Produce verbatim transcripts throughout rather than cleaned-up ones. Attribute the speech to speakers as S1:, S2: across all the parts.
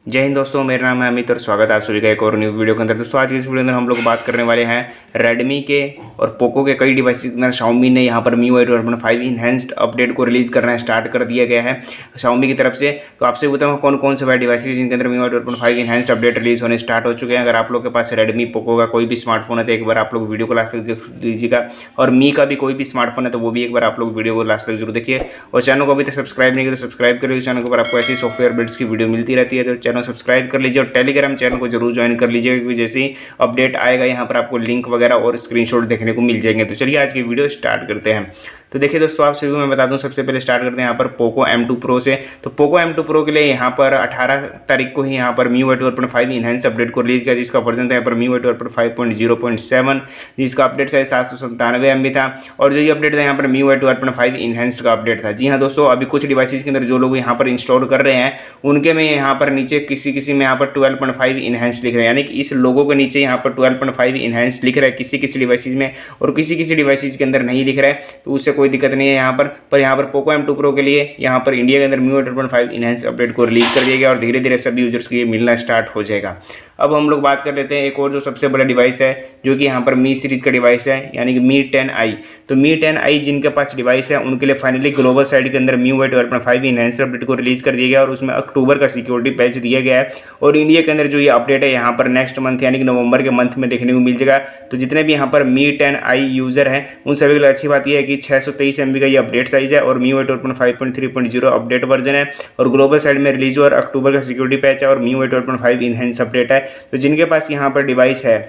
S1: जय हिंद दोस्तों, मेरा नाम है अमित और स्वागत है आप सभी का एक और न्यू वीडियो के अंदर। दोस्तों आज की इस वीडियो में हम लोग बात करने वाले हैं रेडमी के और पोको के कई डिवाइसेस के अंदर शाओमी ने यहाँ पर me you I twelve point five enhanced update को रिलीज़ करना स्टार्ट कर दिया गया है शाओमी की तरफ से। तो आपसे बताऊँ कौन कौन से डिवाइसेज जिनके अंदर me you I twelve point five enhanced update release होने स्टार्ट हो चुके हैं। अगर आप लोग के पास रेडमी पोको का कोई भी स्मार्टफोन है तो एक बार आप लोग वीडियो को लास्ट तक देख लीजिएगा, और मी का भी कोई भी स्मार्टफोन है तो वो भी एक बार आप लोग वीडियो को लास्ट तक जरूर देखिए। और चैनल को अभी तक सब्सक्राइब नहीं किया तो सब्सक्राइब करिए, चैनल पर आपको ऐसी सॉफ्टवेयर बिल्ड्स की वीडियो मिलती रहती है तो चैनल सब्सक्राइब कर लीजिए। और टेलीग्राम चैनल को जरूर ज्वाइन कर लीजिएगा क्योंकि जैसे ही अपडेट आएगा यहाँ पर आपको लिंक वगैरह और स्क्रीनशॉट देखने को मिल जाएंगे। तो चलिए आज की वीडियो स्टार्ट करते हैं। तो देखिए दोस्तों, आप सभी को मैं बता दूं, सबसे पहले स्टार्ट करते हैं यहाँ पर पोको एम टू प्रो से। तो पोको एम टू प्रो के लिए यहाँ पर अठारह तारीख को ही यहाँ पर me you I twelve point five enhance update को रिलीज किया, जिसका वर्जन था यहाँ पर me you I twelve point five point zero point seven, जिसका अपडेट है सात सौ सत्तानवे एम बी था। और जो ये अपडेट था यहाँ पर me you I twelve point five enhanced का अपडेट था। जी हाँ दोस्तों, अभी कुछ डिवाइसेज के अंदर जो लोग यहाँ पर इंस्टॉल कर रहे हैं उनके में यहाँ पर नीचे किसी किसी में यहाँ पर ट्वेल्व पॉइंट फाइव इनहेंस्ड लिख रहे हैं, यानी कि इस लोगों के नीचे यहाँ पर ट्वेल्व पॉइंट फाइव इनहेंस्ड लिख रहा है किसी किसी डिवाइसेज में, और किसी किसी डिवाइसेज के अंदर नहीं दिख रहा है। तो उससे कोई दिक्कत नहीं है यहाँ पर पर यहाँ पर पोको एम टू प्रो के लिए यहाँ पर इंडिया के अंदर me you I twelve point five enhance update को रिलीज कर दिया गया और धीरे धीरे सभी यूजर्स को ये मिलना स्टार्ट हो जाएगा। अब हम लोग बात कर लेते हैं एक और जो सबसे बड़ा डिवाइस है जो कि यहाँ पर मी सीरीज का डिवाइस है, यानी कि मी टेन आई। तो मी टेन आई जिनके पास डिवाइस है उनके लिए फाइनली ग्लोबल साइड के अंदर me you I twelve point five enhance update को रिलीज कर दिया गया और उसमें अक्टूबर का सिक्योरिटी पैच दिया गया है। और इंडिया के अंदर जो ये अपडेट है यहाँ पर नेक्स्ट मंथ यानी कि नवंबर के मंथ में देखने को मिल जाएगा। तो जितने भी यहाँ पर मी टेन आई यूजर हैं उन सभी के लिए अच्छी बात यह है कि छः सौ तेईस एम बी का ये अपडेट साइज है और me you I twelve point five point three point zero update version है और ग्लोबल साइड में रिलीज हुआ और अक्टूबर का सिक्योरिटी पैच है और me you I twelve point five enhance update है। तो जिनके पास यहाँ पर डिवाइस है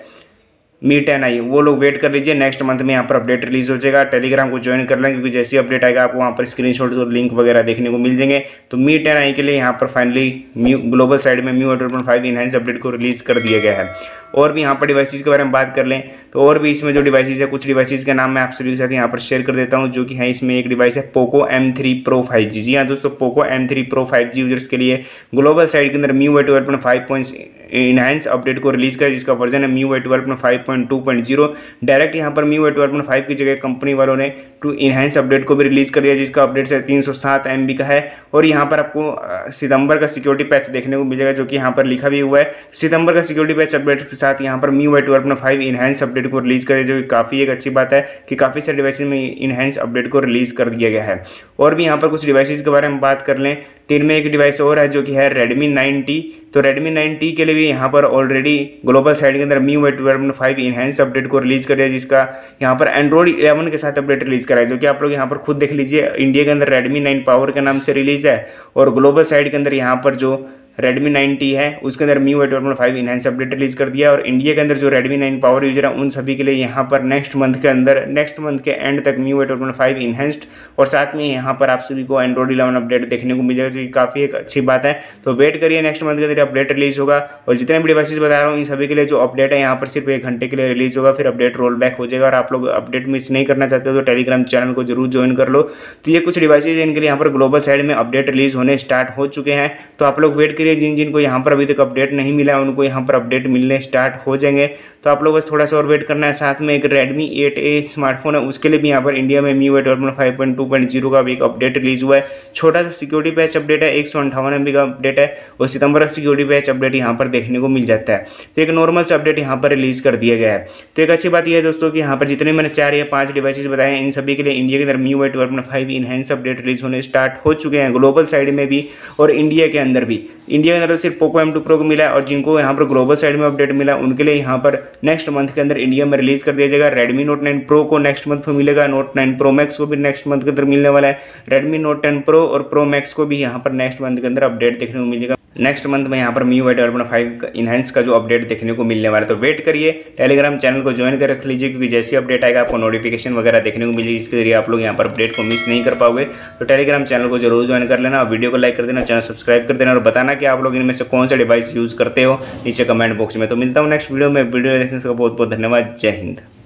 S1: मी टेन आई वो लोग वेट कर लीजिए, नेक्स्ट मंथ में यहाँ पर अपडेट रिलीज हो जाएगा। टेलीग्राम को ज्वाइन कर लें क्योंकि जैसे ही अपडेट आएगा आपको वहाँ पर स्क्रीनशॉट और लिंक वगैरह देखने को मिल जाएंगे। तो मी टेन आई के लिए यहाँ पर फाइनली ग्लोबल साइड में me you I twelve point five enhance update को रिलीज कर दिया गया है। और भी यहाँ पर डिवाइसेस के बारे में बात कर लें तो और भी इसमें जो डिवाइसेस है कुछ डिवाइसेस के नाम मैं आप सभी के साथ यहाँ पर शेयर कर देता हूँ, जो कि है इसमें एक डिवाइस है Poco M three pro five G. जी हाँ दोस्तों, Poco M three pro five G users के लिए ग्लोबल साइड के अंदर me you I twelve point five point enhance update को रिलीज कर, जिसका वर्जन है me you I twelve point five point two point zero. Direct यहाँ पर me you I twelve point five की जगह कंपनी वालों ने टू इनहेंस अपडेट को भी रिलीज कर दिया, जिसका अपडेट है तीन सौ सात एम बी का है। और यहाँ पर आपको सितंबर का सिक्योरिटी पैच देखने को मिलेगा जो कि यहाँ पर लिखा भी हुआ है। सितंबर का सिक्योरिटी पैच अपडेट के साथ यहाँ पर me you I twelve point five enhance update को रिलीज करे, जो कि काफ़ी एक अच्छी बात है कि काफ़ी सारे डिवाइसेज में इनहेंस अपडेट को रिलीज कर दिया गया है। और भी यहाँ पर कुछ डिवाइसेज के बारे में बात कर लें तो इनमें एक डिवाइस और है जो कि है रेडमी नाइन टी। तो रेडमी नाइन टी के लिए भी यहाँ पर ऑलरेडी ग्लोबल साइड के अंदर me you I twelve point five enhance update को रिलीज कर दिया, जिसका यहाँ पर एंड्रॉइड इलेवन के साथ अपडेट रिलीज करा है, जो कि आप लोग यहाँ पर खुद देख लीजिए। इंडिया के अंदर रेडमी नाइन पावर के नाम से रिलीज है और ग्लोबल साइड के अंदर यहाँ पर जो रेडमी नाइन टी है उसके अंदर me you I twelve point five enhance update release कर दिया। और इंडिया के अंदर जो रेडमी नाइन पावर यूजर है उन सभी के लिए यहाँ पर नेक्स्ट मंथ के अंदर नेक्स्ट मंथ के एंड तक Mi you I twelve point five enhanced और साथ में यहाँ पर आप सभी को एंड्रॉइड इलेवन अपडेट देखने को मिल जाएगा, जो कि काफ़ी एक अच्छी बात है। तो वेट करिए, नेक्स्ट मंथ के अंदर अपडेट रिलीज होगा। और जितने भी डिवाइसेज बता रहा हूँ इन सभी के लिए जो अपडेट है यहाँ पर सिर्फ एक घंटे के लिए रिलीज होगा, फिर अपडेट रोल बैक हो जाएगा। और आप लोग अपडेट मिस नहीं करना चाहते हो तो टेलीग्राम चैनल को जरूर ज्वाइन कर लो। तो ये कुछ डिवाइसेज इनके लिए यहाँ पर ग्लोबल साइड में अपडेट रिलीज होने स्टार्ट हो चुके हैं। तो आप लोग वेट करिए, जिन जिनको यहाँ पर अभी तक अपडेट नहीं मिला है उनको यहाँ पर अपडेट मिलने स्टार्ट हो जाएंगे। तो आप लोग बस थोड़ा सा और वेट करना है। साथ में एक रेडमी एट ए स्मार्टफोन है उसके लिए भी यहाँ पर इंडिया में me you I twelve point five point two point zero का भी एक अपडेट रिलीज हुआ है। छोटा सा सिक्योरिटी पैच अपडेट है, एक सौ अंठावन एम बी का अपडेट है और सितंबर का सिक्योरिटी पैच अपडेट यहाँ पर देखने को मिल जाता है। तो एक नॉर्मल से अपडेट यहाँ पर रिलीज कर दिया गया है। तो एक अच्छी बात यह है दोस्तों कि यहाँ पर जितने मैंने चार या पाँच डिवाइसेज बताए हैं इन सभी के लिए इंडिया के अंदर me you I twelve point five enhance update release होने स्टार्ट हो चुके हैं, ग्लोबल साइड में भी और इंडिया के अंदर भी। इंडिया के अंदर सिर्फ पोको एम टू प्रो को मिला है और जिनको यहाँ पर ग्लोबल साइड में अपडेट मिला उनके लिए यहाँ पर नेक्स्ट मंथ के अंदर इंडिया में रिलीज कर दिया जाएगा। रेडमी नोट नाइन प्रो को नेक्स्ट मंथ में मिलेगा, नोट नाइन प्रो मैक्स को भी नेक्स्ट मंथ के अंदर मिलने वाला है, रेडमी नोट टेन प्रो और प्रो मैक्स को भी यहाँ पर नेक्स्ट मंथ के अंदर अपडेट देखने को मिलेगा। नेक्स्ट मंथ में यहाँ पर me you I twelve point five enhance का जो अपडेट देखने को मिलने वाला है। तो वेट करिए, टेलीग्राम चैनल को ज्वाइन कर रख लीजिए क्योंकि जैसे अपडेट आएगा आपको नोटिफिकेशन वगैरह देखने को मिलेगी, इसके जरिए आप लोग यहाँ पर अपडेट को मिस नहीं कर पाओगे। तो टेलीग्राम चैनल को जरूर ज्वाइन कर लेना, वीडियो को लाइक कर देना, चैनल सब्सक्राइब कर देना और बताना कि आप लोग इनमें से कौन सा डिवाइस यूज़ करते हो नीचे कमेंट बॉक्स में। तो मिलता हूँ नेक्स्ट वीडियो में। वीडियो देखने से बहुत बहुत धन्यवाद। जय हिंद।